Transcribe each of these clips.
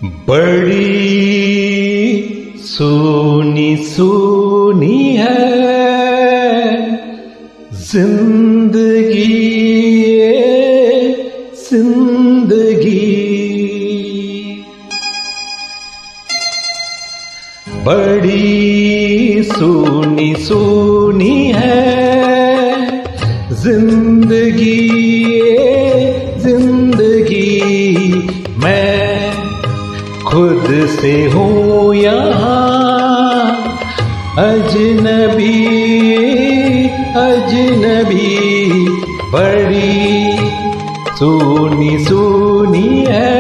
बड़ी सोनी सोनी है जिंदगी जिंदगी, बड़ी सोनी सोनी है जिंदगी जिंदगी। मैं खुद से हूँ यहाँ अजनबी अजनबी, बड़ी सोनी सोनी है।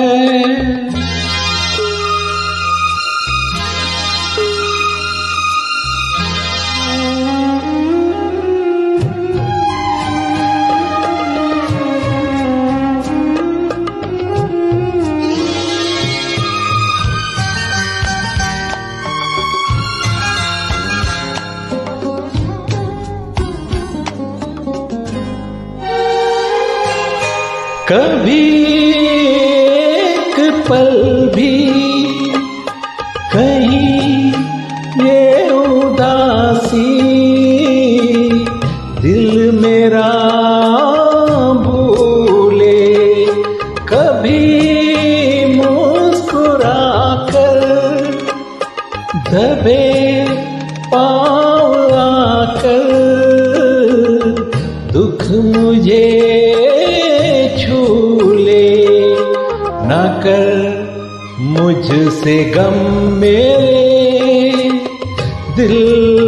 कभी एक पल भी कहीं ये उदासी दिल मेरा भूले, कभी मुस्कुरा कर दबे पाँव आकर दुख मुझे ना कर मुझसे गम मेरे दिल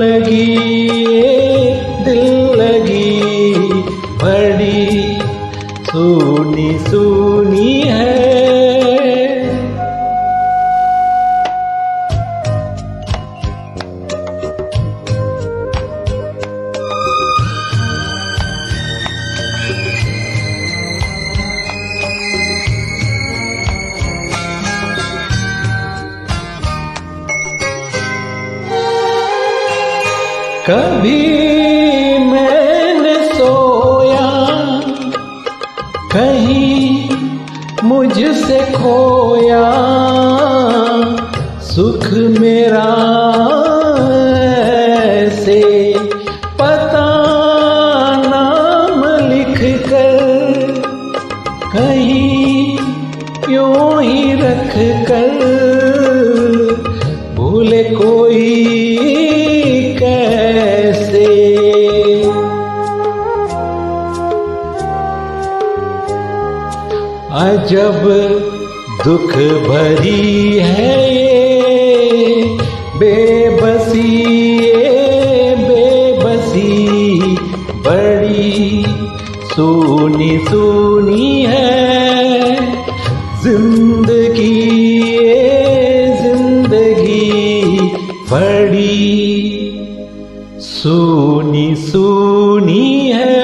लगी बड़ी सोनी सोनी है। कभी मैंने सोया कहीं मुझसे खोया, सुख मेरा ऐसे पता नाम लिख कर कहीं यूं ही रख कर भूले कोई अजब दुख भरी है ये बेबसी बेबसी, बड़ी सोनी सोनी है जिंदगी जिंदगी, बड़ी सोनी सोनी है।